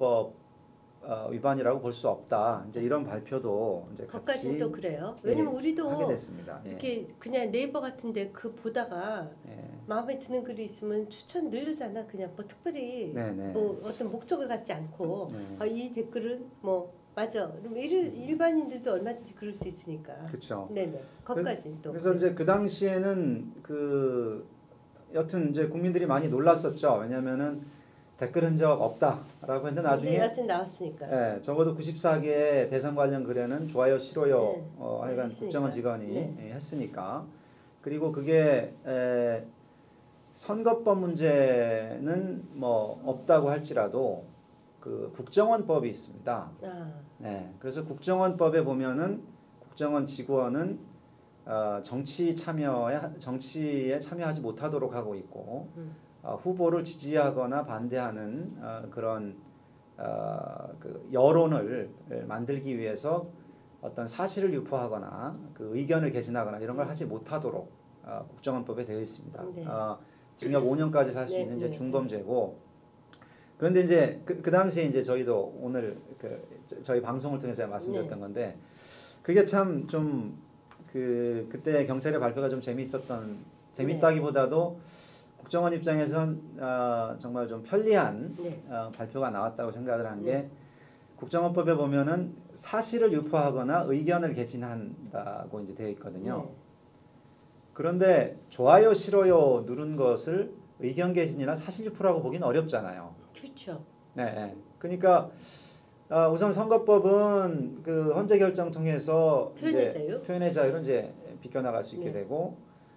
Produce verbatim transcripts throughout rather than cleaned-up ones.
공직선거법 어, 위반이라고 볼 수 없다. 이제 이런 발표도 이제 거기까지는 같이 또 그래요. 왜냐면 예, 우리도 하게 됐습니다. 이렇게 그냥 네이버 같은데 그 보다가 예. 마음에 드는 글이 있으면 추천 누르잖아. 그냥 뭐 특별히 네네. 뭐 어떤 목적을 갖지 않고 네. 아, 이 댓글은 뭐 맞아. 그럼 일, 일반인들도 얼마든지 그럴 수 있으니까. 그렇죠. 네네. 거기까지는 또. 그래서 이제 그 당시에는 그 여튼 이제 국민들이 많이 놀랐었죠. 왜냐면은 댓글 흔적 없다라고 했는데 나중에 여튼 나왔으니까. 예, 적어도 구십사 개의 대선 관련 글에는 좋아요, 싫어요, 네. 어, 하여간 했으니까. 국정원 직원이 네. 예, 했으니까. 그리고 그게 에, 선거법 문제는 뭐 없다고 할지라도 그 국정원법이 있습니다. 아. 네, 그래서 국정원법에 보면은 국정원 직원은 어, 정치 참여에 정치에 참여하지 못하도록 하고 있고 음. 어, 후보를 지지하거나 반대하는 어, 그런 어, 그 여론을 만들기 위해서 어떤 사실을 유포하거나 그 의견을 개진하거나 이런 걸 하지 못하도록 어, 국정원법에 되어 있습니다. 네. 어, 징역 오 년까지 살 수 네, 있는 이제 네, 중범죄고. 그런데 이제 그, 그 당시에 이제 저희도 오늘 그 저희 방송을 통해서 제가 말씀드렸던 네. 건데 그게 참 좀 그 그때 경찰의 발표가 좀 재미있었던 재밌다기보다도 국정원 입장에선 어, 정말 좀 편리한 네. 어, 발표가 나왔다고 생각을 한 게 네. 국정원법에 보면은 사실을 유포하거나 의견을 개진한다고 이제 되어 있거든요. 네. 그런데 좋아요, 싫어요 누른 것을 의견 개진이나 사실 유포라고 보기는 어렵잖아요. 그렇죠. 네, 네. 그러니까 어, 우선 선거법은 그 헌재 결정 통해서 표현의 이제 자유? 표현의 자유를 이제 비껴나갈 수 있게 네. 되고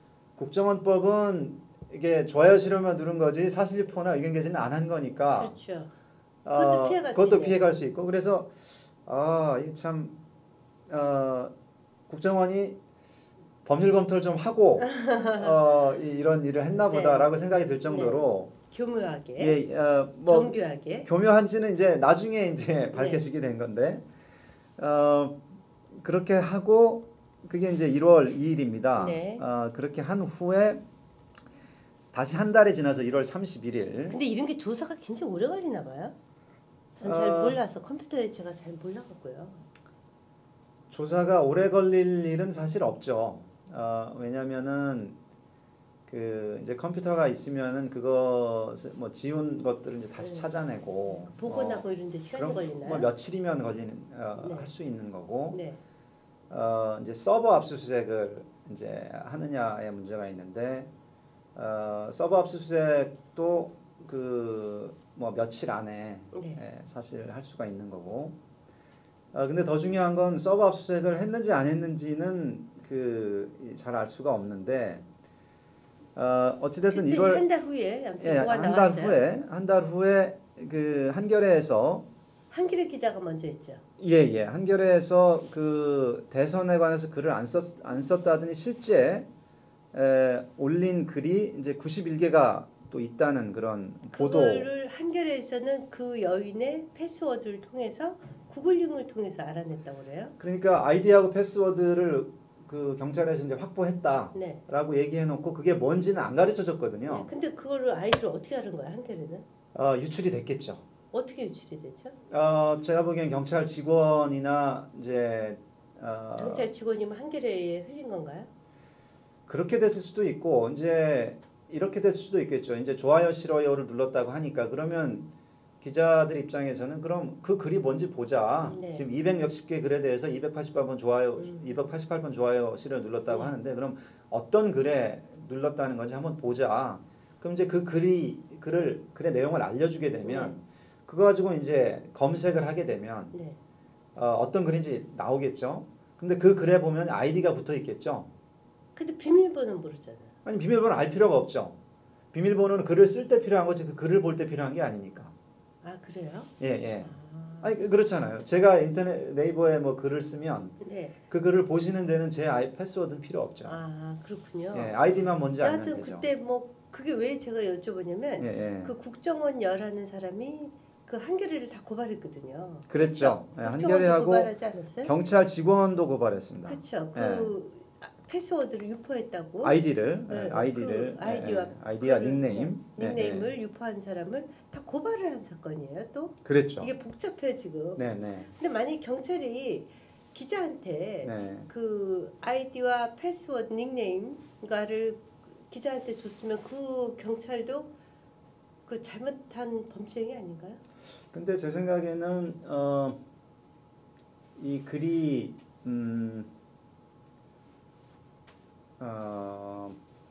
국정원법은 이게 좋아요, 싫어요만 누른 거지 사실 유포나 의견 개진은 안 한 거니까 그렇죠. 어, 그것도 피해갈 수 그것도 있네. 피해갈 수 있고 그래서 아, 이게 참 어, 국정원이 법률 검토를 좀 하고 어, 이, 이런 일을 했나 네. 보다라고 생각이 들 정도로 교묘하게, 예, 어, 뭐 정교하게. 교묘한지는 이제 나중에 이제 네. 밝혀지게 된 건데 어, 그렇게 하고 그게 이제 일월 이일입니다. 네. 어, 그렇게 한 후에 다시 한 달이 지나서 일월 삼십일일. 근데 이런 게 조사가 굉장히 오래 걸리나 봐요. 전 잘 어, 몰라서 컴퓨터에 제가 잘 몰라갖고요. 조사가 오래 걸릴 일은 사실 없죠. 어, 왜냐면은 그 이제 컴퓨터가 있으면은 그거 뭐 지운 것들을 이제 다시 네. 찾아내고 복원하고 어, 이런데 시간이 그럼 걸리나요? 뭐 며칠이면 걸리는 어, 네. 할 수 있는 거고 네. 어, 이제 서버 압수수색을 이제 하느냐의 문제가 있는데 어, 서버 압수수색도 그 뭐 며칠 안에 네. 예, 사실 할 수가 있는 거고. 어, 근데 더 중요한 건 서버 압수수색을 했는지 안 했는지는 그 잘 알 수가 없는데 어, 어찌됐든 이걸 한 달 후에 아무튼 예, 뭐가 한 달 나왔어요. 후에 한 달 후에 그 한겨레에서 한기래 기자가 먼저 했죠. 예, 예. 한겨레에서 그 대선에 관해서 글을 안 썼, 안 썼다더니 실제 에, 올린 글이 이제 구십일 개가 또 있다는 그런 보도. 그거를 한겨레에서는 그 여인의 패스워드를 통해서 구글링을 통해서 알아냈다고 그래요. 그러니까 아이디하고 패스워드를 그 경찰에서 이제 확보했다라고 네. 얘기해놓고 그게 뭔지는 안 가르쳐줬거든요. 네. 근데 그거를 아이디를 어떻게 하는 거야 한겨레는? 어, 유출이 됐겠죠. 어떻게 유출이 되죠? 어, 제가 보기엔 경찰 직원이나 이제 어, 경찰 직원이면 한겨레에 흘린 건가요? 그렇게 됐을 수도 있고 이제 이렇게 됐을 수도 있겠죠. 이제 좋아요, 싫어요를 눌렀다고 하니까 그러면 기자들 입장에서는 그럼 그 글이 뭔지 보자. 네. 지금 이백 몇십 개 글에 대해서 이백팔십팔 번 좋아요, 음. 이백팔십팔 번 좋아요, 싫어요 눌렀다고 네. 하는데 그럼 어떤 글에 눌렀다는 건지 한번 보자. 그럼 이제 그 글이 글을 글의 내용을 알려주게 되면 네. 그거 가지고 이제 검색을 하게 되면 네. 어, 어떤 글인지 나오겠죠. 근데 그 글에 보면 아이디가 붙어 있겠죠. 근데 비밀번호는 모르잖아요. 아니 비밀번호 알 필요가 없죠. 비밀번호는 글을 쓸 때 필요한 거지 그 글을 볼 때 필요한 게 아니니까. 아 그래요? 예 예. 아, 아니 그렇잖아요. 제가 인터넷 네이버에 뭐 글을 쓰면 네. 그 글을 보시는 데는 제 아이 패스워드는 필요 없죠. 아 그렇군요. 예, 아이디만 뭔지 알면 하여튼 되죠. 그때 뭐 그게 왜 제가 여쭤보냐면 예, 예. 그 국정원 여라는 사람이 그 한겨레를 다 고발했거든요. 그랬죠. 예, 국정원도 한겨레하고 고발하지 않았어요? 경찰 직원도 고발했습니다. 그렇죠. 그 예. 패스워드를 유포했다고. 아이디를 네, 아이디를 그 아이디와 예, 예, 아이디와 그거를, 닉네임 네, 닉네임을 예, 예. 유포한 사람을 다 고발을 한 사건이에요. 또 그랬죠. 이게 복잡해 지금. 네, 네, 근데 만약 경찰이 기자한테 네. 그 아이디와 패스워드 닉네임가를 기자한테 줬으면 그 경찰도 그 잘못한 범죄행위 아닌가요? 근데 제 생각에는 어, 이 글이 음, 어,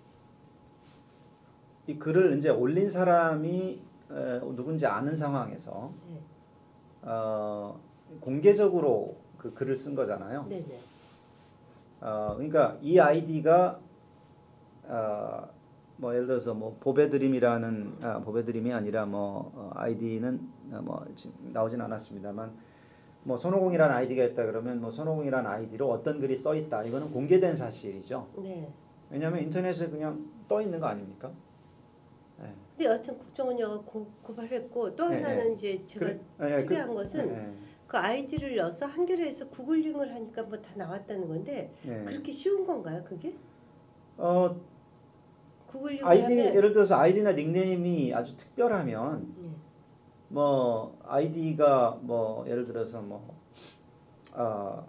이 글을 이제 올린 사람이 에, 누군지 아는 상황에서 네. 어, 공개적으로 그 글을 쓴 거잖아요. 네네. 어, 그러니까 이 아이디가 어, 뭐 예를 들어서 뭐 보배드림이라는 아, 보배드림이 아니라 뭐 어, 아이디는 어, 뭐 지금 나오진 않았습니다만 뭐 손오공이라는 아이디가 있다 그러면 뭐 손오공이라는 아이디로 어떤 글이 써 있다 이거는 공개된 사실이죠. 네. 왜냐하면 인터넷에 그냥 떠 있는 거 아닙니까? 네. 근데 여하튼 국정원 여가 고, 고발했고 또 네, 하나는 네. 이제 제가 그래, 네, 특이한 그, 것은 네, 그 아이디를 넣어서 한겨레에서 구글링을 하니까 뭐 다 나왔다는 건데 네. 그렇게 쉬운 건가요, 그게? 어, 구글링을 아이디 하면 예를 들어서 아이디나 닉네임이 아주 특별하면 네. 뭐 아이디가 뭐 예를 들어서 뭐 아,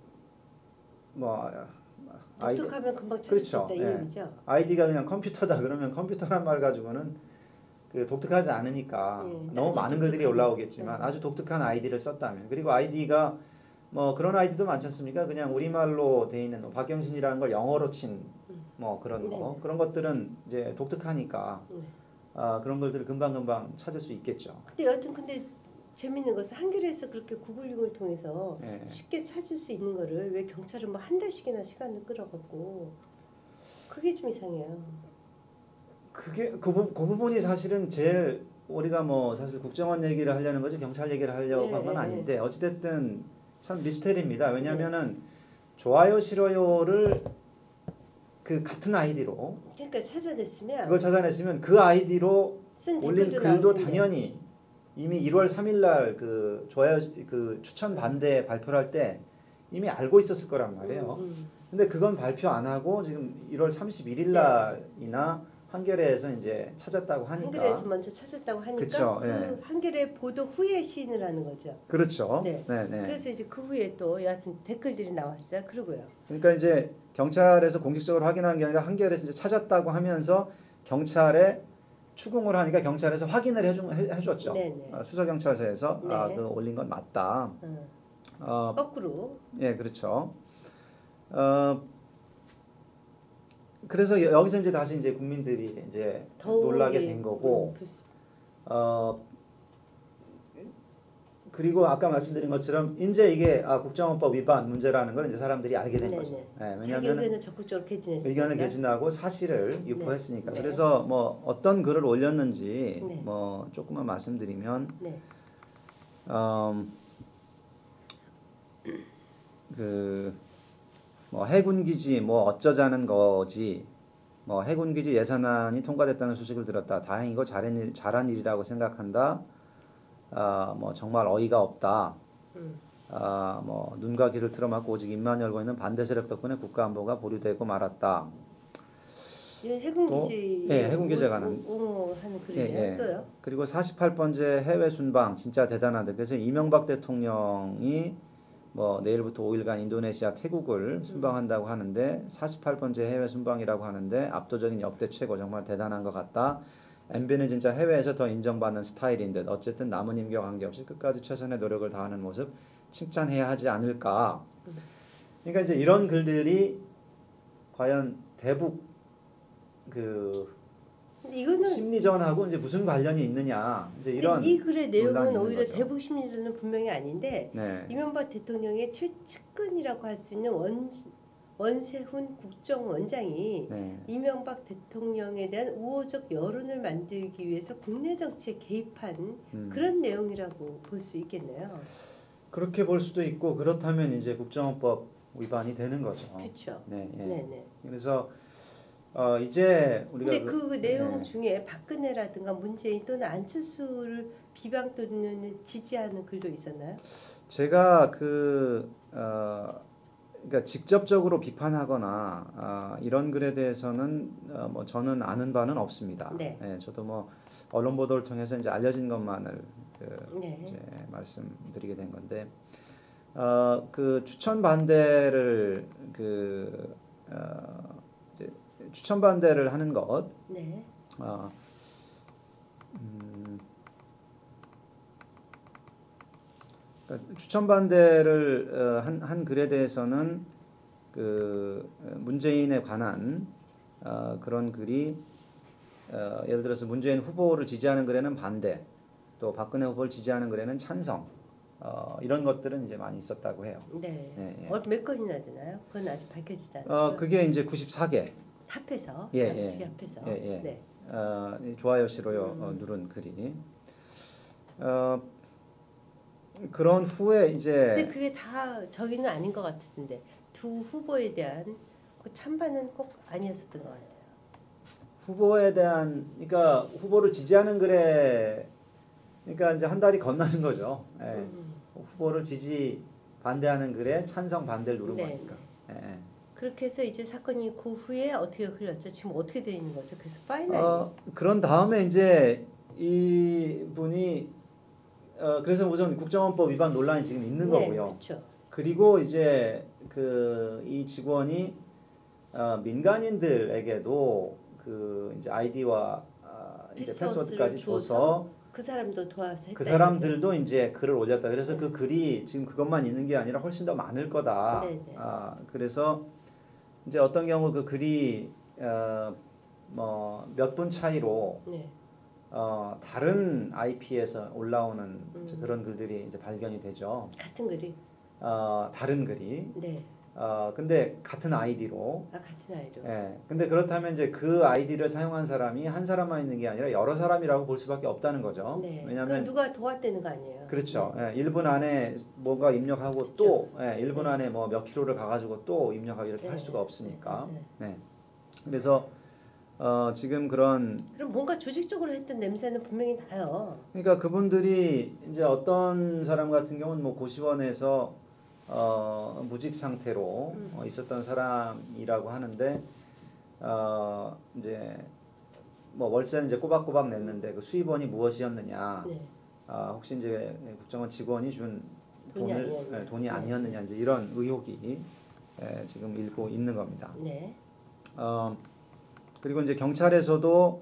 뭐 아이디, 독특하면 금방 찾을 그렇죠. 수 있다 이 예. 얘기죠. 아이디가 그냥 컴퓨터다 그러면 컴퓨터란 말 가지고는 그 독특하지 않으니까 예, 너무 아주 많은 글들이 독특한, 올라오겠지만 네. 아주 독특한 아이디를 썼다면 그리고 아이디가 뭐 그런 아이디도 많지 않습니까? 그냥 우리말로 돼 있는 뭐 박경신이라는 걸 영어로 친 뭐 그런 거 네. 그런 것들은 이제 독특하니까 네. 아, 그런 것들을 금방 금방 찾을 수 있겠죠. 근데 여하튼 근데 재밌는 것은 한겨레에서 그렇게 구글링을 통해서 예. 쉽게 찾을 수 있는 거를 왜 경찰은 뭐 한 달씩이나 시간을 끌어갖고 그게 좀 이상해요. 그게 그, 부, 그 부분이 사실은 제일 우리가 뭐 사실 국정원 얘기를 하려는 거지 경찰 얘기를 하려고 네, 한 건 네, 아닌데 어찌됐든 참 미스테리입니다. 왜냐하면은 좋아요 싫어요를 그 같은 아이디로 그러니까 찾아냈으면 그걸 찾아냈으면 그 아이디로 쓴 올린 댓글도 글도 나올 텐데. 당연히 이미 일월 삼일 날 그 좋아요 그 추천 반대 발표를 할 때 이미 알고 있었을 거란 말이에요. 음, 음. 근데 그건 발표 안 하고 지금 일월 삼십일일 날이나 한겨레에서 이제 찾았다고 하니까 한겨레에서 먼저 찾았다고 하니까 그쵸, 그 예. 한겨레 보도 후에 시인을 하는 거죠. 그렇죠. 네. 네, 네. 그래서 이제 그 후에 또 여하튼 댓글들이 나왔어요. 그러고요. 그러니까 이제 경찰에서 공식적으로 확인한 게 아니라 한겨레에서 이제 찾았다고 하면서 경찰에 추궁을 하니까 경찰에서 확인을 해준, 해, 해줬죠. 네네. 아, 수서경찰서에서 네. 아, 그 올린 건 맞다. 어, 어, 거꾸로. 예, 그렇죠. 어, 그래서 여- 여기서 이제 다시 이제 국민들이 이제 더욱 놀라게 예, 된 거고, 음, 불스- 어, 그리고 아까 말씀드린 것처럼 이제 이게 아, 국정원법 위반 문제라는 걸 이제 사람들이 알게 된 네네. 거죠. 예, 자기 왜냐하면 의견을 적극적으로 개진했으니까. 의견을 개진하고 사실을 유포했으니까. 네. 그래서 뭐 어떤 글을 올렸는지 네. 뭐 조금만 말씀드리면 네. 음, 그뭐 해군 기지 뭐 어쩌자는 거지. 뭐 해군 기지 예산안이 통과됐다는 소식을 들었다. 다행이고 잘한 일, 잘한 일이라고 생각한다. 아, 뭐 정말 어이가 없다. 음. 아, 뭐 눈과 귀를 틀어막고 오직 입만 열고 있는 반대 세력 덕분에 국가 안보가 보류되고 말았다. 이건 해군기지. 예, 해군기지에 관한. 옹호하는 예, 글이에요. 예. 또요. 그리고 사십팔 번째 해외 순방 진짜 대단하다. 그래서 이명박 대통령이 뭐 내일부터 오 일간 인도네시아, 태국을 순방한다고 하는데 사십팔 번째 해외 순방이라고 하는데 압도적인 역대 최고 정말 대단한 것 같다. 엠비는 진짜 해외에서 더 인정받는 스타일인 듯 어쨌든 남은 임기와 관계없이 끝까지 최선의 노력을 다하는 모습 칭찬해야 하지 않을까. 그러니까 이제 이런 글들이 과연 대북 그 근데 이거는 심리전하고 이제 무슨 관련이 있느냐 이제 근데 이런 이 글의 내용은 논란이 있는 오히려 거죠. 대북 심리전은 분명히 아닌데 네. 이명박 대통령의 최측근이라고 할 수 있는 원 원세훈 국정원장이 네. 이명박 대통령에 대한 우호적 여론을 만들기 위해서 국내 정치에 개입한 음. 그런 내용이라고 볼 수 있겠네요. 그렇게 볼 수도 있고 그렇다면 이제 국정원법 위반이 되는 거죠. 그렇죠. 네, 예. 네네. 그래서 어 이제 우리가 근데 그, 그 내용 네. 중에 박근혜라든가 문재인 또는 안철수를 비방 또는 지지하는 글도 있었나요? 제가 그 어, 그러니까 직접적으로 비판하거나 아, 이런 글에 대해서는 어, 뭐 저는 아는 바는 없습니다. 네. 예, 저도 뭐 언론 보도를 통해서 이제 알려진 것만을 그 네. 이제 말씀드리게 된 건데, 어, 그 추천 반대를 그 어, 이제 추천 반대를 하는 것, 네. 어, 음, 그러니까 추천 반대를 어, 한, 한 글에 대해서는 그 문재인에 관한 어, 그런 글이 어, 예를 들어서 문재인 후보를 지지하는 글에는 반대, 또 박근혜 후보를 지지하는 글에는 찬성, 어, 이런 것들은 이제 많이 있었다고 해요. 네. 예, 예. 어, 몇 건이나 되나요? 그건 아직 밝혀지지 않아요. 어, 그게 이제 구십사 개. 합해서. 예, 양측이 예. 합해서. 예, 예. 네. 어, 이 좋아요 싫어요 음. 어, 누른 글이. 어, 그런 후에 근데 이제 그게 다 저기는 아닌 것 같은데 두 후보에 대한 그 찬반은 꼭 아니었었던 것 같아요. 후보에 대한, 그러니까 후보를 지지하는 글에, 그러니까 이제 한 달이 건너는 거죠. 예. 음. 후보를 지지 반대하는 글에 찬성 반대를 누른 네, 거니까. 예. 그렇게 해서 이제 사건이 그 후에 어떻게 흘렀죠? 지금 어떻게 되어 있는 거죠? 그래서 파이널. 어, 그런 다음에 이제 이 분이 어, 그래서 우선 국정원법 위반 논란이 지금 있는 네, 거고요. 그렇죠. 그리고 이제 그 이 직원이 어, 민간인들에게도 그 이제 아이디와 어, 이제 패스워드를 패스워드까지 줘서 줘서 그 사람도 도와서 했다. 그 사람들도 이제 글을 올렸다. 그래서 그 글이 지금 그것만 있는 게 아니라 훨씬 더 많을 거다. 네, 네. 아, 그래서 이제 어떤 경우 그 글이 어, 뭐 몇 분 차이로 네. 어, 다른 아이피에서 올라오는 음. 그런 글들이 이제 발견이 되죠. 같은 글이. 어, 다른 글이. 네. 어, 근데 같은 아이디로. 아, 같은 아이로. 예. 근데 그렇다면 이제 그 아이디를 사용한 사람이 한 사람만 있는 게 아니라 여러 사람이라고 볼 수밖에 없다는 거죠. 네. 왜냐하면 그럼 누가 도왔다는 거 아니에요? 그렇죠. 네. 예, 일 분 안에 뭔가 입력하고 그렇죠. 또 예, 일 분 네. 안에 뭐 몇 킬로를 가가지고 또 입력하고 이렇게 네. 할 수가 없으니까. 네. 네. 그래서 어, 지금 그런 그럼 뭔가 조직적으로 했던 냄새는 분명히 나요. 그러니까 그분들이 이제 어떤 사람 같은 경우는 뭐 고시원에서 어, 무직 상태로 음. 어, 있었던 사람이라고 하는데 어, 이제 뭐 월세는 이제 꼬박꼬박 냈는데 그 수입원이 무엇이었느냐? 네. 아, 혹시 이제 국정원 직원이 준 돈이 돈을 아니었냐. 예, 돈이 네. 아니었느냐 이제 이런 의혹이 예, 지금 일고 있는 겁니다. 네. 어, 그리고 이제 경찰에서도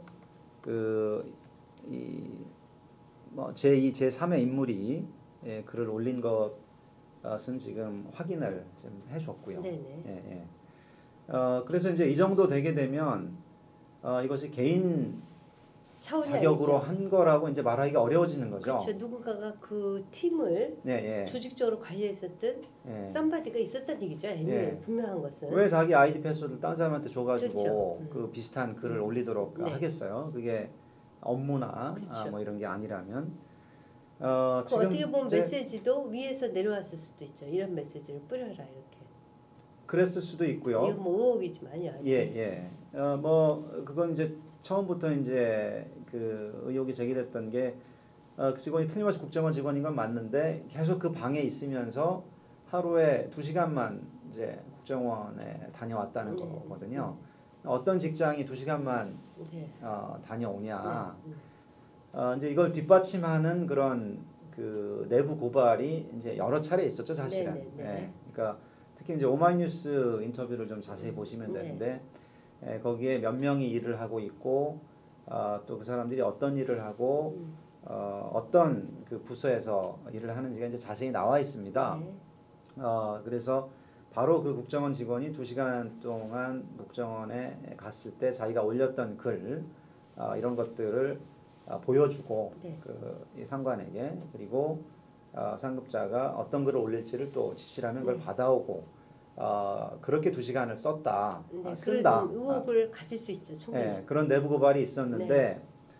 그이뭐 제이, 제삼의 인물이 예, 글을 올린 것은 지금 확인을 좀 해줬고요. 네네. 예, 예. 어, 그래서 이제 이 정도 되게 되면 어, 이것이 개인 차원이 자격으로 아니죠. 한 거라고 이제 말하기가 어려워지는 거죠. 그렇죠. 누군가가 그 팀을 예, 예. 조직적으로 관리했었던 예. 썸바디가 있었다는 얘기죠. 이미 예. 분명한 것은. 왜 자기 아이디 패스워드를 딴 사람한테 줘가지고 그렇죠. 음. 그 비슷한 글을 음. 올리도록 네. 하겠어요? 그게 업무나 그렇죠. 아, 뭐 이런 게 아니라면 어, 그 지금 어떻게 보면 이제 메시지도 위에서 내려왔을 수도 있죠. 이런 메시지를 뿌려라 이렇게. 그랬을 수도 있고요. 이거 뭐 의혹이지만요. 예, 예. 어, 뭐 그건 이제 처음부터 이제 그 의혹이 제기됐던 게 어, 그 직원이 틀림없이 국정원 직원인 건 맞는데 계속 그 방에 있으면서 하루에 두 시간만 이제 국정원에 다녀왔다는 네. 거거든요. 어떤 직장이 두 시간만 네. 어, 다녀오냐. 네. 어, 이제 이걸 뒷받침하는 그런 그 내부 고발이 이제 여러 차례 있었죠, 사실은. 네, 네, 네. 예, 그러니까 특히 이제 오마이뉴스 인터뷰를 좀 자세히 음, 보시면 네. 되는데 예, 거기에 몇 명이 일을 하고 있고 어, 또 그 사람들이 어떤 일을 하고 음. 어, 어떤 그 부서에서 일을 하는지가 이제 자세히 나와 있습니다. 네. 어, 그래서 바로 그 국정원 직원이 두 시간 동안 국정원에 갔을 때 자기가 올렸던 글 어, 이런 것들을 어, 보여주고 네. 그 이 상관에게 그리고 어, 상급자가 어떤 글을 올릴지를 또 지시를 하면 그걸 네. 받아오고 어, 그렇게 두 시간을 썼다 네. 아, 쓴다 그런 의혹을 가질 수 있죠. 충분히. 예, 그런 내부 고발이 있었는데 네.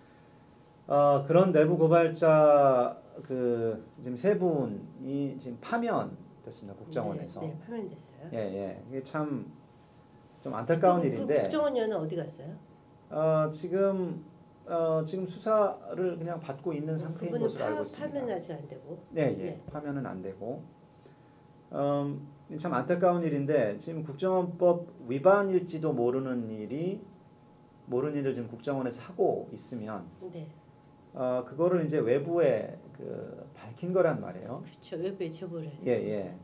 어, 그런 내부 고발자 그 지금 세 분이 지금 파면됐습니다 국정원에서. 네, 네, 파면됐어요. 예, 예. 이게 참 좀 안타까운 그, 일인데. 그 국정원위원은 어디 갔어요? 어, 지금 어, 지금 수사를 그냥 받고 있는 상태인 그분은 것으로 알고 파, 있습니다. 파면 아직 안 되고. 네, 예. 네. 파면은 안 되고. 음, 참 안타까운 일인데 지금 국정원법 위반일지도 모르는 일이 모르는 일을 지금 국정원에서 하고 있으면 네. 어, 그거를 이제 외부에 그 밝힌 거란 말이에요. 그렇죠. 외부에 제보를 해서. 예, 예.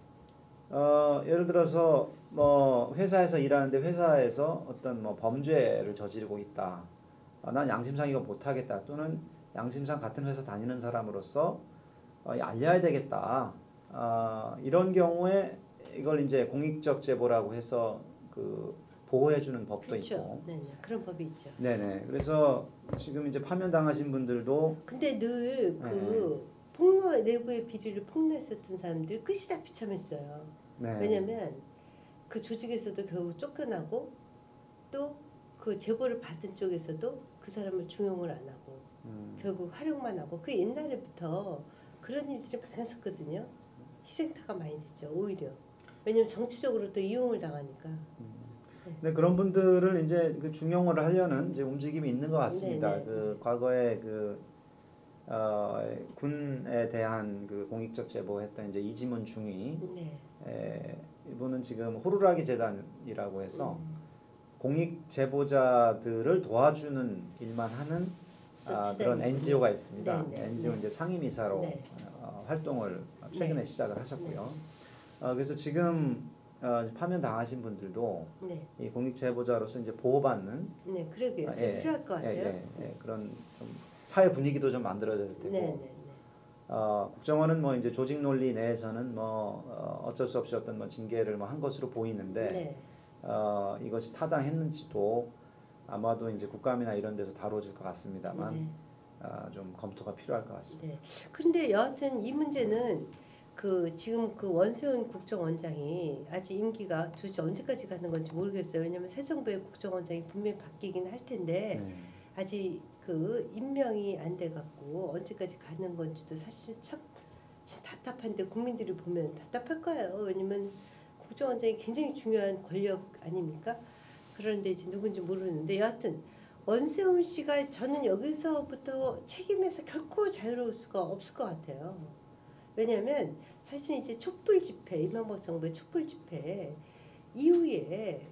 어, 예를 들어서 뭐 회사에서 일하는데 회사에서 어떤 뭐 범죄를 저지르고 있다. 아, 난 양심상 이거 못하겠다. 또는 양심상 같은 회사 다니는 사람으로서 어, 알려야 되겠다. 아, 이런 경우에 이걸 이제 공익적 제보라고 해서 그 보호해주는 법도 그렇죠. 있고. 네네. 그런 법이 있죠. 네네. 그래서 지금 이제 파면 당하신 분들도 근데 늘 그 폭로 내부의 비리를 폭로했었던 사람들 끝이 다 비참했어요. 네. 왜냐면 그 조직에서도 결국 쫓겨나고 또 그 제보를 받은 쪽에서도 그 사람을 중용을 안 하고 음, 결국 활용만 하고 그 옛날에부터 그런 일들이 많았었거든요. 희생타가 많이 됐죠. 오히려. 왜냐면 정치적으로 또 이용을 당하니까. 근데 그런 분들을 이제 그 중용을 하려는 이제 움직임이 있는 것 같습니다. 네네. 그 과거에 그 어, 군에 대한 그 공익적 제보했던 이제 이지문 중위, 네. 에, 이분은 지금 호루라기 재단이라고 해서 음. 공익 제보자들을 도와주는 일만 하는 또 아, 재단이 그런 있군요. 엔지오가 있습니다. 네, 네, 엔지오 네. 이제 상임이사로 네. 어, 활동을 최근에 네. 시작을 하셨고요. 어, 그래서 지금 어, 파면 당하신 분들도 네. 이 공익 제보자로서 이제 보호받는 네, 그러게요. 아, 그게 필요할 것 같아요. 예, 예, 예, 그런 좀 사회 분위기도 좀 만들어져야 되고. 네, 네, 네. 어, 국정원은 뭐 이제 조직 논리 내에서는 뭐 어, 어쩔 수 없이 어떤 뭐 징계를 뭐 한 것으로 보이는데 네. 어, 이것이 타당했는지도 아마도 이제 국감이나 이런 데서 다뤄질 것 같습니다만 네. 어, 좀 검토가 필요할 것 같습니다. 네. 그런데 여하튼 이 문제는 그 지금 그 원세훈 국정원장이 아직 임기가 도대체 언제까지 가는 건지 모르겠어요. 왜냐하면 새 정부의 국정원장이 분명히 바뀌긴 할 텐데 네. 아직 그 임명이 안 돼 갖고 언제까지 가는 건지도 사실 참, 참 답답한데 국민들이 보면 답답할 거예요. 왜냐면 국정원장이 굉장히 중요한 권력 아닙니까? 그런데 이제 누군지 모르는데 여하튼 원세훈 씨가 저는 여기서부터 책임에서 결코 자유로울 수가 없을 것 같아요. 왜냐하면 사실 이제 촛불 집회, 이명박 정부의 촛불 집회 이후에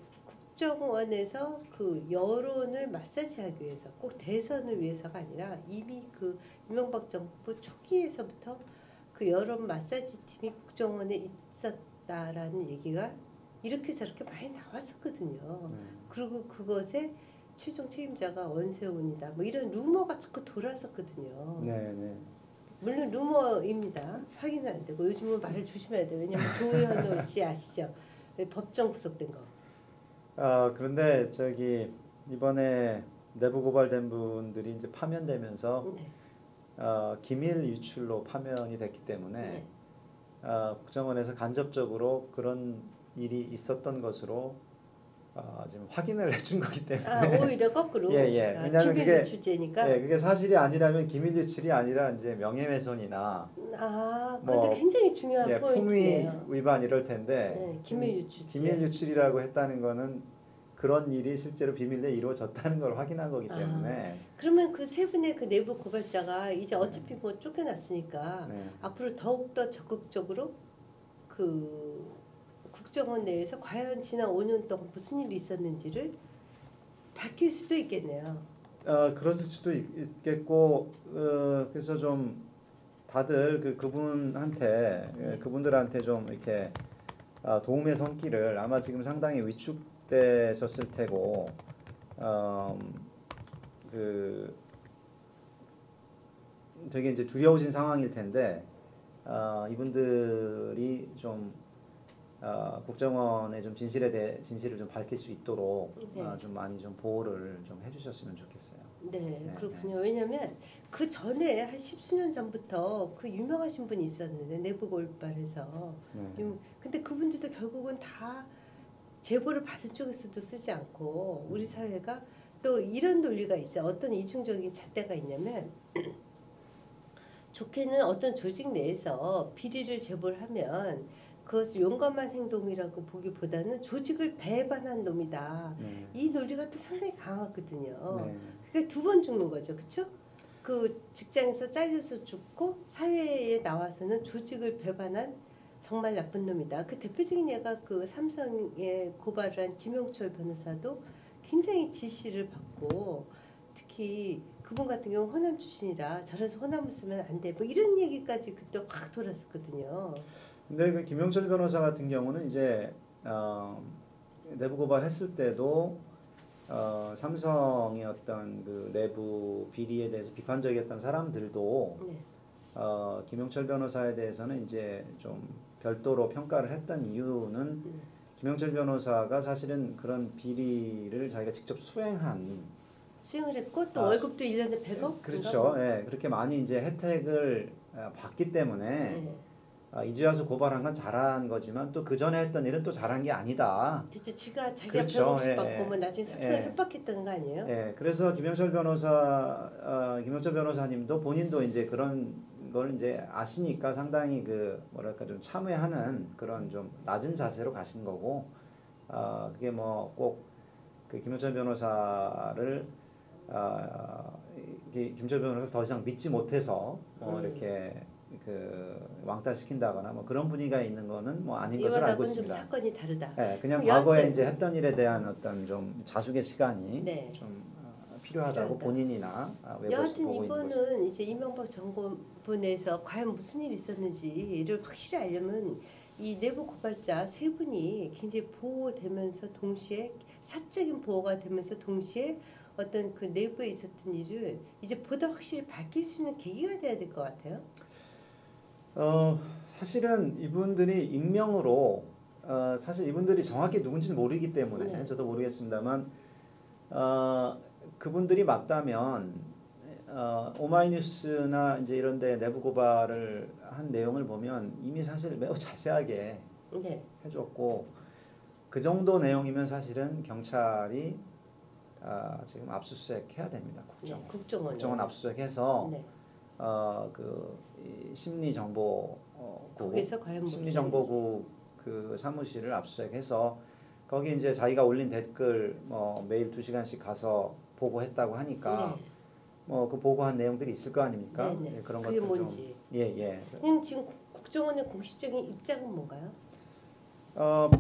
국정원에서 그 여론을 마사지하기 위해서 꼭 대선을 위해서가 아니라 이미 그 이명박 정부 초기에서부터 그 여론 마사지 팀이 국정원에 있었다라는 얘기가 이렇게 저렇게 많이 나왔었거든요. 네. 그리고 그것의 최종 책임자가 원세훈이다. 뭐 이런 루머가 자꾸 돌았었거든요. 네, 네. 물론 루머입니다. 확인은 안 되고 요즘은 말을 조심해야 돼요. 왜냐면 조현우 씨 아시죠? 법정 구속된 거. 아, 그런데 저기 이번에 내부 고발된 분들이 이제 파면되면서 네. 어, 기밀 유출로 파면이 됐기 때문에 네. 어, 국정원에서 간접적으로 그런 일이 있었던 것으로 어, 지금 확인을 해준 거기 때문에 아 오히려 거꾸로. 예, 예. 아, 왜냐하면 기밀 그게- 유출죄니까. 예, 그게 사실이 아니라면 기밀 유출이 아니라 이제 명예훼손이나 아 그것도 뭐, 굉장히 중요한 예, 품위 포인트네요. 위반 이럴 텐데 네, 기밀 유출죄. 기밀 유출이라고 했다는 거는 그런 일이 실제로 비밀리에 이루어졌다는 걸 확인한 거기 아. 때문에 그러면 그 세 분의 그 내부 고발자가 이제 어차피 뭐 쫓겨났으니까 네. 앞으로 더욱 더 적극적으로 그 국정원 내에서 과연 지난 오 년 동안 무슨 일이 있었는지를 밝힐 수도 있겠네요. 어, 그럴 수도 있, 있겠고 어, 그래서 좀 다들 그 그분한테 예, 그분들한테 좀 이렇게 아, 도움의 손길을 아마 지금 상당히 위축되셨을 테고 어, 그 되게 이제 두려우신 상황일 텐데 어, 이분들이 좀 어, 국정원의 좀 진실에 대해 진실을 좀 밝힐 수 있도록 네. 어, 좀 많이 좀 보호를 좀 해주셨으면 좋겠어요. 네, 네, 그렇군요. 왜냐하면 그 전에 한 십수년 전부터 그 유명하신 분이 있었는데 내부 고발해서 네. 유- 근데 그분들도 결국은 다 제보를 받은 쪽에서도 쓰지 않고 우리 사회가 또 이런 논리가 있어요. 어떤 이중적인 잣대가 있냐면 좋게는 어떤 조직 내에서 비리를 제보를 하면 그것을 용감한 행동이라고 보기보다는 조직을 배반한 놈이다. 네. 이 논리가 또 상당히 강하거든요. 네. 그러니까 두 번 죽는 거죠, 그렇죠? 그 직장에서 잘려서 죽고 사회에 나와서는 조직을 배반한 정말 나쁜 놈이다. 그 대표적인 예가 그 삼성에 고발을 한 김용철 변호사도 굉장히 지시를 받고 특히 그분 같은 경우 호남 출신이라 저래서 호남을 쓰면 안 돼. 뭐 이런 얘기까지 그때 확 돌았었거든요. 근데 그 김용철 변호사 같은 경우는 이제 어, 내부 고발했을 때도 어, 삼성의 어떤 그 내부 비리에 대해서 비판적이었던 사람들도 네. 어, 김용철 변호사에 대해서는 이제 좀 별도로 평가를 했던 이유는 음. 김용철 변호사가 사실은 그런 비리를 자기가 직접 수행한 수행을 했고 또 아, 월급도 일 년에 백억? 그렇죠. 예, 그렇게 많이 이제 혜택을 어, 받기 때문에 네. 아, 이제 와서 고발한 건 잘한 거지만 또 그 전에 했던 일은 또 잘한 게 아니다. 진짜 지가 자기가 그렇죠. 백억씩 예, 받고 예. 뭐 나중에 삽살 예. 협박했다는 거 아니에요? 예, 그래서 김영철 변호사, 어, 김영철 변호사님도 본인도 이제 그런 걸 이제 아시니까 상당히 그 뭐랄까 좀 참회하는 그런 좀 낮은 자세로 가신 거고, 어, 그게 뭐 꼭 그 김영철 변호사를 어, 이 김영철 변호사 더 이상 믿지 못해서 뭐 음. 이렇게 그 왕따 시킨다거나 뭐 그런 분위기가 있는 거는 뭐 아닌 것으로 알고 이와는 좀 있습니다. 사건이 다르다. 네, 그냥 그럼 과거에 여하튼- 이제 했던 일에 대한 어떤 좀 자숙의 시간이 네. 좀 어, 필요하다고 필요하다. 본인이나 아, 외부에서 여하튼 보고 있는 거죠. 이번은 이제 이명박 정부 내에서 과연 무슨 일이 있었는지를 확실히 알려면 이 내부 고발자 세 분이 굉장히 보호되면서 동시에 사적인 보호가 되면서 동시에 어떤 그 내부에 있었던 일을 이제 보다 확실히 밝힐 수 있는 계기가 돼야 될 것 같아요. 어, 사실은 이분들이 익명으로 어, 사실 이분들이 정확히 누군지는 모르기 때문에 네. 저도 모르겠습니다만 어, 그분들이 맞다면 어, 오마이뉴스나 이제 이런데 내부 고발을 한 내용을 보면 이미 사실 매우 자세하게 네. 해줬고 그 정도 내용이면 사실은 경찰이 아, 지금 압수수색 해야 됩니다. 국정. 네. 국정원. 국정원 압수수색해서 네. 어, 그 심리정보 어, 거기서 과연 무슨 심리정보국 그 사무실을 압수수색해서 거기 이제 자기가 올린 댓글 뭐 매일 두 시간씩 가서 보고했다고 하니까 네. 뭐 그 보고한 내용들이 있을 거 아닙니까? 네, 네. 예, 그런 그게 것들 뭔지. 좀 예예. 그럼 지금 국정원의 공식적인 입장은 뭔가요? 어,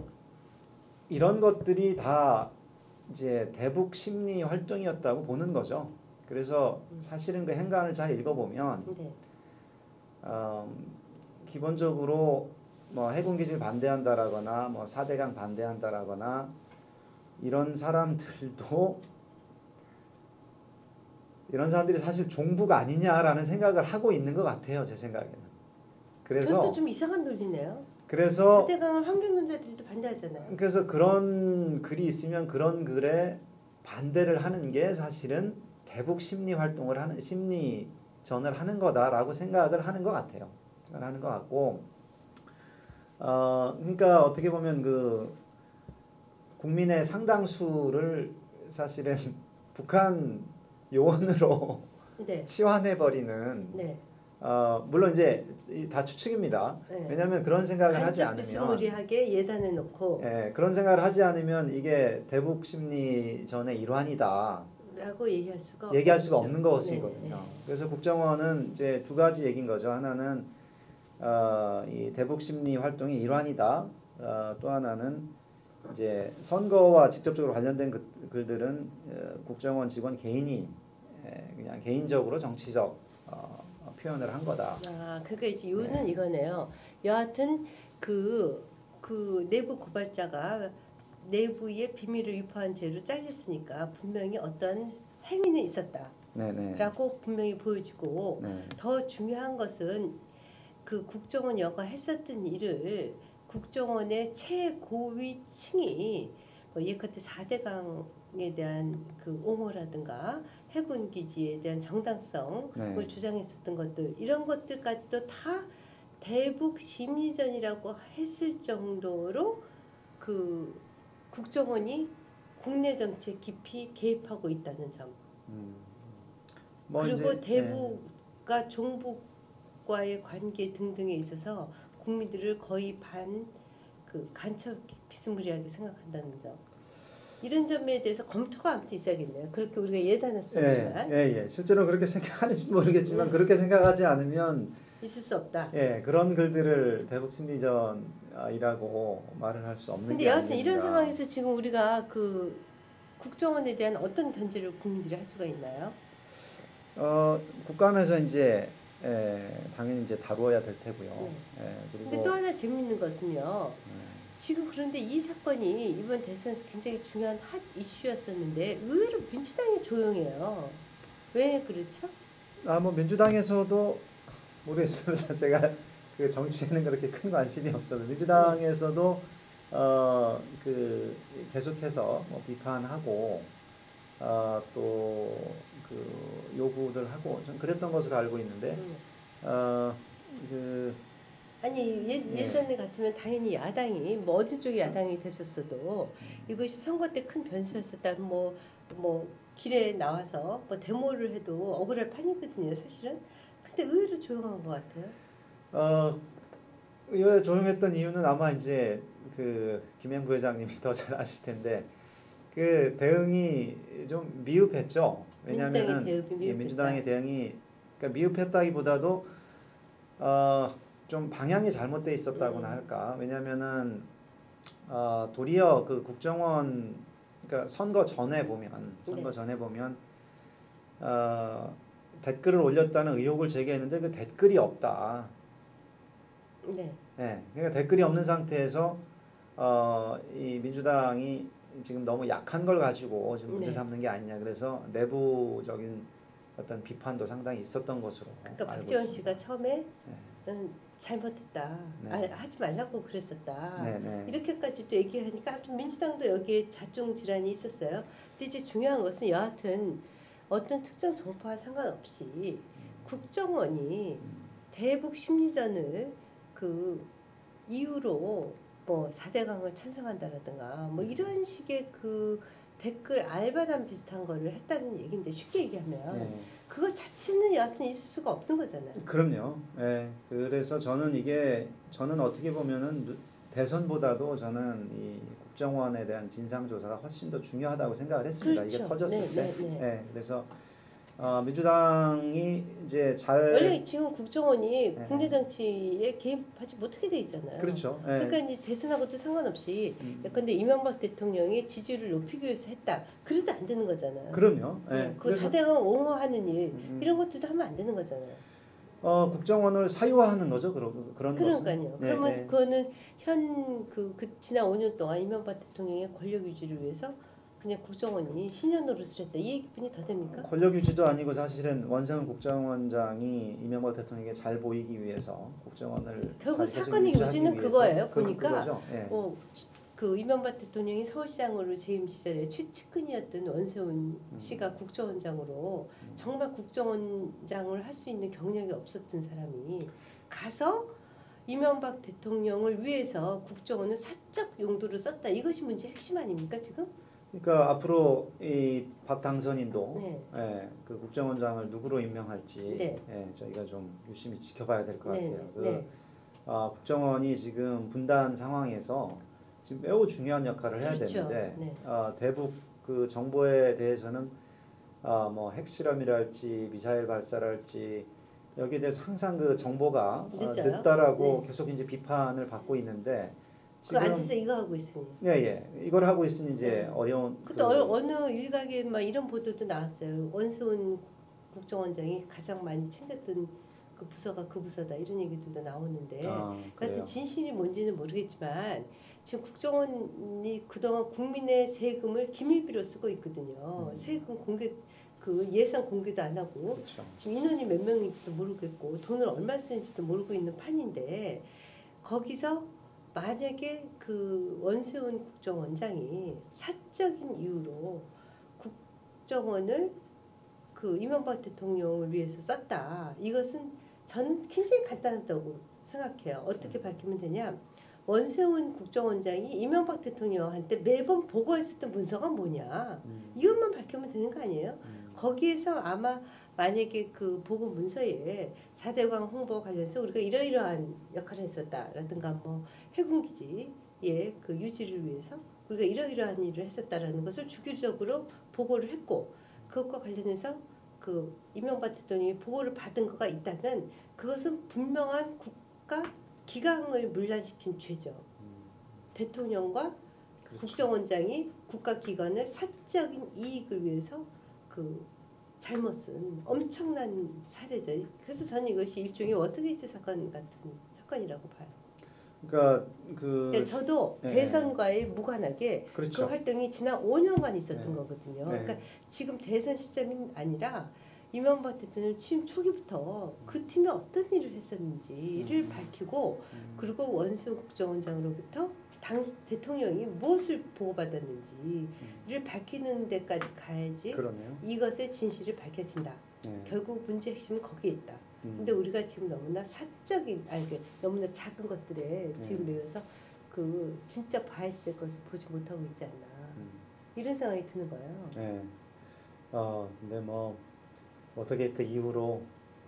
이런 것들이 다 이제 대북 심리 활동이었다고 보는 거죠. 그래서 사실은 그 행간을 잘 읽어보면 네. 어, 기본적으로 뭐 해군 기지를 반대한다라거나 뭐 사대강 반대한다라거나 이런 사람들도 이런 사람들이 사실 종북 아니냐라는 생각을 하고 있는 것 같아요, 제 생각에는. 그래서 그것도 좀 이상한 논리네요. 그래서 사대강은 환경론자들도 반대하잖아요. 그래서 그런 글이 있으면 그런 글에 반대를 하는 게 사실은 대북 심리 활동을 하는 심리전을 하는 거다라고 생각을 하는 것 같아요. 생각을 하는 것 같고, 어 그러니까 어떻게 보면 그 국민의 상당수를 사실은 북한 요원으로 네. 치환해 버리는. 네. 어 물론 이제 다 추측입니다. 네. 왜냐하면 그런 생각을 하지 간접 않으면. 비스무리하게 예단해 놓고 예, 그런 생각을 하지 않으면 이게 대북 심리전의 일환이다. 라고 얘기할 수가 얘기할 수가 없죠. 없는 것이거든요. 네. 그래서 국정원은 이제 두 가지 얘기인 거죠. 하나는 어, 이 대북 심리 활동의 일환이다. 어, 또 하나는 이제 선거와 직접적으로 관련된 그, 글들은 어, 국정원 직원 개인이 예, 그냥 개인적으로 정치적 어, 표현을 한 거다. 아, 그러니까 이제 요는 네. 이거네요. 여하튼 그, 그 내부 고발자가 내부의 비밀을 유포한 죄로 잘렸으니까 분명히 어떤 행위는 있었다라고 네네. 분명히 보여지고 네. 더 중요한 것은 그 국정원 여가 했었던 일을 국정원의 최고위층이 뭐 예컨대 사대강에 대한 그 옹호라든가 해군 기지에 대한 정당성을 네. 주장했었던 것들 이런 것들까지도 다 대북 심리전이라고 했을 정도로 그 국정원이 국내 정치에 깊이 개입하고 있다는 점. 음. 뭐 그리고 이제, 대북과 종북과의 관계 등등에 있어서 국민들을 거의 반 그 간첩 비스무리하게 생각한다는 점. 이런 점에 대해서 검토가 아무튼 있어야겠네요. 그렇게 우리가 예단할 수 예, 없지만. 예, 예. 실제로 그렇게 생각하는지는 모르겠지만 네. 그렇게 생각하지 않으면 있을 수 없다. 예, 그런 글들을 대북 심리전이라고 말을 할 수 없는 근데 게 여하튼 이런 아닙니다. 상황에서 지금 우리가 그 국정원에 대한 어떤 견제를 국민들이 할 수가 있나요? 어, 국감에서 이제 예, 당연히 이제 다루어야 될 테고요. 네. 예, 그리고 근데 또 하나 재밌는 것은요. 예, 지금 그런데 이 사건이 이번 대선에서 굉장히 중요한 핫 이슈였었는데 의외로 민주당이 조용해요. 왜 그렇죠? 아, 뭐 민주당에서도 모르겠습니다. 제가 그 정치에는 그렇게 큰 관심이 없어서 민주당에서도 어, 그 계속해서 뭐 비판하고 어, 또그 요구들 하고 좀 그랬던 것으로 알고 있는데 음. 어, 그 아니 예, 예. 예전에 같으면 당연히 야당이 뭐 어느 쪽이 야당이 됐었어도 이것이 선거 때 큰 변수였었다. 뭐 뭐 길에 나와서 뭐 데모를 해도 억울할 판이거든요, 사실은. 근데 의외로 조용한 것 같아요. 어, 의외로 조용했던 이유는 아마 이제 그 김행 부회장님이 더 잘 아실 텐데 그 대응이 좀 미흡했죠. 왜냐하면은 민주당의 대응이 예, 미흡했다. 민주당의 대응이 그러니까 미흡했다기보다도 어, 좀 방향이 잘못돼 있었다고나 음. 할까. 왜냐하면은 어, 도리어 그 국정원 그러니까 선거 전에 보면 선거 네. 전에 보면 어, 댓글을 올렸다는 의혹을 제기했는데 그 댓글이 없다. 네. 예, 그러니까 댓글이 없는 상태에서 어, 이 민주당이 지금 너무 약한 걸 가지고 지금 문제 네. 삼는 게 아니냐. 그래서 내부적인 어떤 비판도 상당히 있었던 것으로 그러니까 알고 박지원 있습니다. 씨가 처음에 네. 음, 잘못했다. 네. 아, 하지 말라고 그랬었다. 네, 네. 이렇게까지 또 얘기하니까 좀 민주당도 여기에 자중 질환이 있었어요. 근데 이제 중요한 것은 여하튼 어떤 특정 정파와 상관없이 국정원이 대북 심리전을 그 이유로 뭐 사대강을 찬성한다라든가 뭐 이런 식의 그 댓글 알바단 비슷한 거를 했다는 얘기인데 쉽게 얘기하면 네. 그거 자체는 여하튼 있을 수가 없는 거잖아요. 그럼요. 예. 그래서 저는 이게 저는 어떻게 보면은 누- 대선보다도 저는 이 국정원에 대한 진상 조사가 훨씬 더 중요하다고 생각을 했습니다. 이게 그렇죠. 터졌을 네, 때. 네, 네. 예. 그래서 어, 민주당이 이제 잘 원래 지금 국정원이 네. 국내 정치에 개입하지 못하게 돼 있잖아요. 그렇죠. 예. 그러니까 이제 대선하고도 상관없이 음, 예컨대 이명박 대통령의 지지율을 높이기 위해서 했다. 그래도 안 되는 거잖아요. 그럼요. 예. 네, 그 그래서 사대강 옹호하는 일 음, 이런 것들도 하면 안 되는 거잖아요. 어, 국정원을 사유화하는 거죠. 그런 그런 것은. 그러니까요. 네, 그러면 네. 그거는 현 그 그 지난 오 년 동안 이명박 대통령의 권력 유지를 위해서 그냥 국정원이 신년 노릇을 했다. 이 얘기뿐이 더 됩니까? 권력 유지도 아니고 사실은 원세훈 국정원장이 이명박 대통령에게 잘 보이기 위해서 국정원을 결국 잘 계속 사건의 유지하기 요지는 위해서 그거예요. 그- 보니까 그거죠. 예. 어, 그 이명박 대통령이 서울시장으로 재임 시절에 최측근이었던 원세훈 씨가 국정원장으로 정말 국정원장을 할 수 있는 경력이 없었던 사람이 가서 이명박 대통령을 위해서 국정원을 사적 용도로 썼다. 이것이 문제의 핵심 아닙니까 지금? 그러니까 앞으로 이 박 당선인도 네. 예, 그 국정원장을 누구로 임명할지 네. 예, 저희가 좀 유심히 지켜봐야 될 것 네, 같아요. 그, 네. 아, 국정원이 지금 분단 상황에서 지금 매우 중요한 역할을 해야 그렇죠. 되는데 네. 아, 대북 그 정보에 대해서는 아, 뭐 핵실험이랄지 미사일 발사랄지 여기에 대해서 항상 그 정보가 어, 늦어요? 늦다라고 네. 계속 이제 비판을 받고 있는데 그 앉아서 이거 하고 있으니. 예, 예. 이걸 하고 있으니 이제 음. 어려운 근데 어, 어느 일각에 막 이런 보도도 나왔어요. 원세훈 국정원장이 가장 많이 챙겼던 그 부서가 그 부서다 이런 얘기들도 나오는데 아, 하여튼 그래요. 진실이 뭔지는 모르겠지만 지금 국정원이 그동안 국민의 세금을 기밀비로 쓰고 있거든요. 음. 세금 공개 그 예산 공개도 안 하고 그렇죠. 지금 인원이 몇 명인지도 모르겠고 돈을 얼마 쓰는지도 모르고 있는 판인데 거기서 만약에 그 원세훈 국정원장이 사적인 이유로 국정원을 그 이명박 대통령을 위해서 썼다. 이것은 저는 굉장히 간단하다고 생각해요. 어떻게 밝히면 되냐? 원세훈 국정원장이 이명박 대통령한테 매번 보고했었던 문서가 뭐냐? 음, 이것만 밝히면 되는 거 아니에요? 음, 거기에서 아마 만약에 그 보고 문서에 사대강 홍보 관련해서 우리가 이러이러한 역할을 했었다라든가 뭐 해군 기지의 그 유지를 위해서 우리가 이러이러한 일을 했었다라는 것을 주기적으로 보고를 했고 그것과 관련해서 그 이명박 대통령이 보고를 받은 거가 있다면 그것은 분명한 국가 기강을 문란시킨 죄죠. 음, 대통령과 그렇죠. 국정원장이 국가기관의 사적인 이익을 위해서 그 잘못 쓴 엄청난 사례죠. 그래서 저는 이것이 일종의 워터게이트 사건 같은 사건이라고 봐요. 그러니까 그 그러니까 저도 네. 대선과의 무관하게 그렇죠. 그 활동이 지난 오 년간 있었던 네. 거거든요. 네. 그러니까 지금 대선 시점이 아니라 이명박 대통령 취임 초기부터 그 팀이 어떤 일을 했었는지를 음. 밝히고 음, 그리고 원세훈 국정원장으로부터 당 대통령이 무엇을 보고받았는지를 음, 밝히는 데까지 가야지 그러네요. 이것의 진실이 밝혀진다. 네. 결국 문제 핵심은 거기에 있다. 음, 근데 우리가 지금 너무나 사적인 아니 그 너무나 작은 것들에 지금 네. 대해서 그 진짜 봐야 될 것을 보지 못하고 있지 않나 음, 이런 생각이 드는 거예요. 네. 어, 근데 뭐 워터게이트 이후로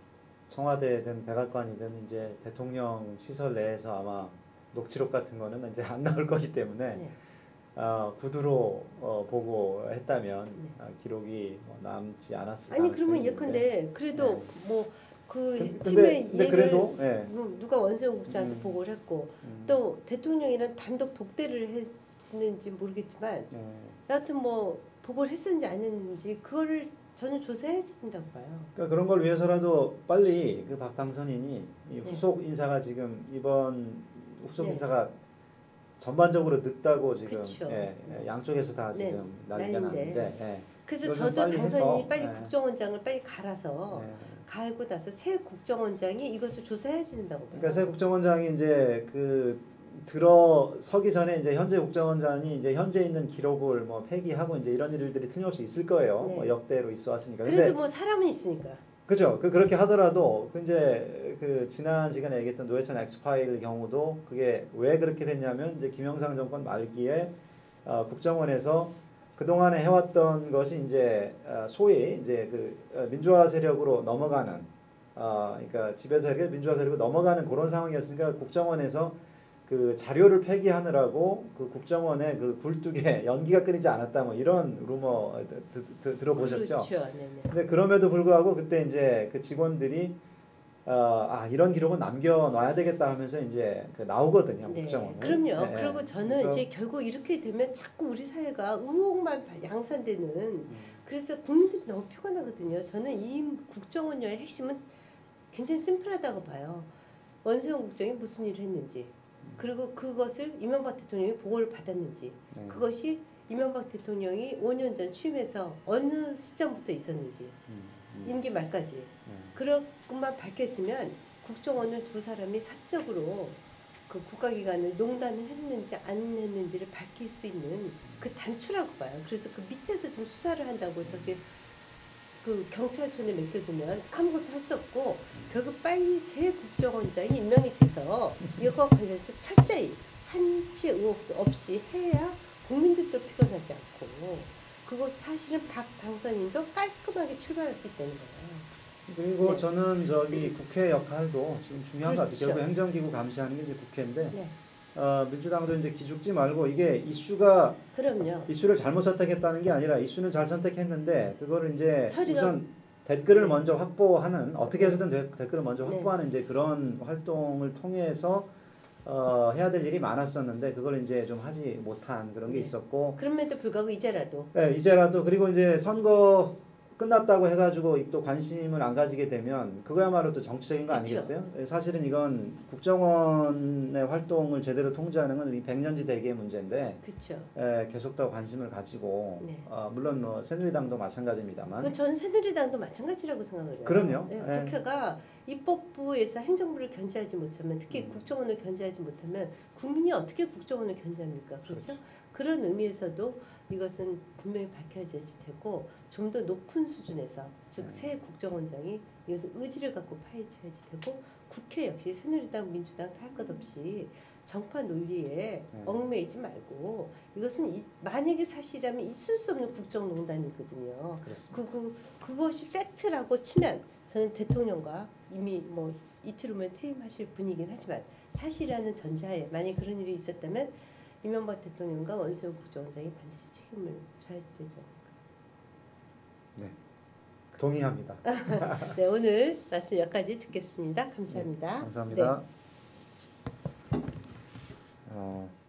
청와대든 백악관이든 이제 대통령 시설 내에서 아마 녹취록 같은 거는 이제 안 나올 거기 때문에 네. 어, 구두로 어, 보고했다면 네. 어, 기록이 뭐 남지 않았을 아니 그러면 가능성이 있는데. 예컨대 그래도 네. 뭐 그 근- 팀의 근데, 근데 얘기를 그래도 예. 뭐 누가 원세훈 국장한테 음. 보고를 했고 음, 또 대통령이랑 단독 독대를 했는지 모르겠지만 예. 여하튼 뭐 보고를 했었는지 안 했는지 그거를 저는 조사해야 된다고 봐요. 그러니까 그런 걸 위해서라도 빨리 그 박 당선인이 이 네. 후속 인사가 지금 이번 후속 네. 인사가 전반적으로 늦다고 지금 그쵸. 예, 예, 양쪽에서 다 네. 지금 난리가 난리인데. 났는데 예. 그래서 이걸 좀 저도 빨리 당선인이 해서, 빨리 네. 국정원장을 빨리 갈아서 예. 갈고 나서 새 국정원장이 이것을 조사해야 된다고 봐요. 그러니까 새 국정원장이 이제 그 들어서기 전에 이제 현재 국정원장이 이제 현재 있는 기록을 뭐 폐기하고 이제 이런 일들이 틀림없이 있을 거예요. 네. 뭐 역대로 있어 왔으니까. 그래도 근데 뭐 사람은 있으니까. 그죠. 그 그렇게 하더라도 그 이제 그 지난 시간에 얘기했던 노회찬 엑스파일 경우도 그게 왜 그렇게 됐냐면 이제 김영삼 정권 말기에 어, 국정원에서 그 동안에 해왔던 것이 이제 어, 소위 이제 그 어, 민주화 세력으로 넘어가는 어, 그러니까 지배세력 민주화 세력으로 넘어가는 그런 상황이었으니까 국정원에서 그 자료를 폐기하느라고 그 국정원의 그 굴뚝에 연기가 끊이지 않았다 뭐 이런 루머 드, 드, 들어보셨죠? 그렇죠. 네네. 근데 그럼에도 불구하고 그때 이제 그 직원들이 어, 아 이런 기록은 남겨놔야 되겠다 하면서 이제 그 나오거든요 네. 국정원은. 그럼요. 네. 그리고 저는 그래서, 이제 결국 이렇게 되면 자꾸 우리 사회가 의혹만 양산되는 음, 그래서 국민들이 너무 피곤하거든요. 저는 이 국정원의 핵심은 굉장히 심플하다고 봐요. 원세훈 국장이 무슨 일을 했는지 그리고 그것을 이명박 대통령이 보고를 받았는지 네. 그것이 이명박 대통령이 오 년 전 취임해서 어느 시점부터 있었는지 음, 음, 임기 말까지 네. 그런 것만 밝혀지면 국정원은 두 사람이 사적으로 그 국가기관을 농단을 했는지 안 했는지를 밝힐 수 있는 그 단추라고 봐요. 그래서 그 밑에서 좀 수사를 한다고 저게 그 경찰 손에 맡겨두면 아무것도 할 수 없고 결국 빨리 새 국정원장이 임명이 돼서 이거 관련해서 철저히 한치의 의혹도 없이 해야 국민들도 피곤하지 않고 그거 사실은 박 당선인도 깔끔하게 출발할 수 있다는 거예요. 그리고 네. 저는 저기 국회 역할도 지금 중요한 것 같아요. 그렇죠. 결국 행정기구 감시하는 게 이제 국회인데 네, 어, 민주당도 이제 기죽지 말고 이게 이슈가 그럼요. 이슈를 잘못 선택했다는 게 아니라 이슈는 잘 선택했는데 그거를 이제 처리가- 우선 댓글을 네. 먼저 확보하는 어떻게 해서든 데- 댓글을 먼저 네. 확보하는 이제 그런 활동을 통해서 어, 해야 될 일이 많았었는데 그걸 이제 좀 하지 못한 그런 게 네. 있었고 그럼에도 불구하고 이제라도 네, 이제라도 그리고 이제 선거 끝났다고 해가지고 또 관심을 안 가지게 되면 그거야말로 또 정치적인 거 그쵸. 아니겠어요? 예, 사실은 이건 국정원의 활동을 제대로 통제하는 건 이 백년지 대계의 문제인데 그렇죠. 예, 계속 더 관심을 가지고 네. 어, 물론 뭐 새누리당도 마찬가지입니다만 그 저는 새누리당도 마찬가지라고 생각을 해요. 그럼요. 예, 예. 국회가 입법부에서 행정부를 견제하지 못하면 특히 음. 국정원을 견제하지 못하면 국민이 어떻게 국정원을 견제합니까? 그렇죠? 그렇죠. 그런 의미에서도 이것은 분명히 밝혀져야 되고 좀 더 높은 수준에서 즉 네. 새 국정원장이 이것을 의지를 갖고 파헤쳐야지 되고 국회 역시 새누리당 민주당 다 할 것 없이 정파 논리에 네. 얽매이지 말고 이것은 이, 만약에 사실이라면 있을 수 없는 국정농단이거든요. 그렇습니다. 그, 그, 그것이 팩트라고 치면 저는 대통령과 이미 뭐 이틀 후면 퇴임하실 분이긴 하지만 사실이라는 전제하에 만약 그런 일이 있었다면 이명박 대통령과 원세훈 국정원장이 반드시 책임을 져야 되지 않을까. 네. 동의합니다. 네, 오늘 말씀 여기까지 듣겠습니다. 감사합니다. 감사합니다. 네. 어,